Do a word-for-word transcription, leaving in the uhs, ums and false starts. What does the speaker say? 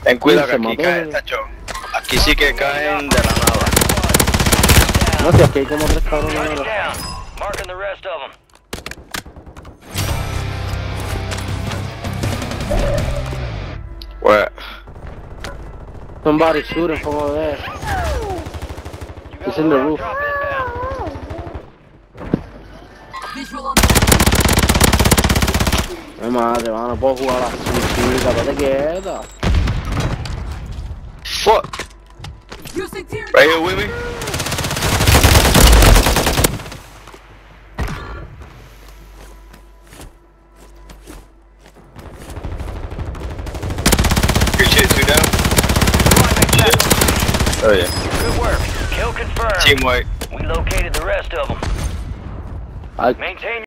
Ten cuidado que Se aquí mató, caen, ¿no? tacho. Aquí sí que caen de la nada. No sé, aquí hay como tres cabrones Target ahora. down. Marking the rest of them. Pues, Somebody shooting from over there. You got It's a in the loud roof. drop inbound. Visual on Ay madre, mano, no puedo jugar así, chica, estate quieta. fuck. using tear Right here with me. Good shit, two down. Oh yeah. Good work. Kill confirmed. Team white. We located the rest of them. I Maintain